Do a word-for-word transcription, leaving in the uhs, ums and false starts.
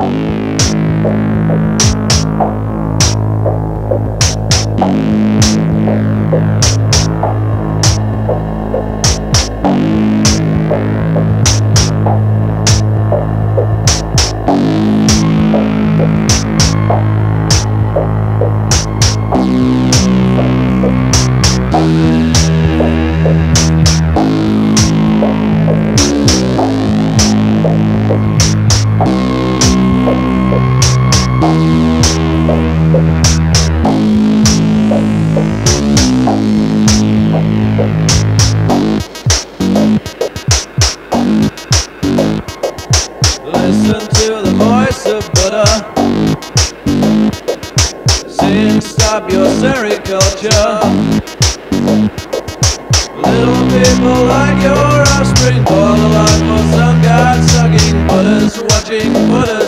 Listen to the voice of Buddha saying stop your sericulture. Little people like your offspring call alive for some god sucking Buddhas watching Buddhas.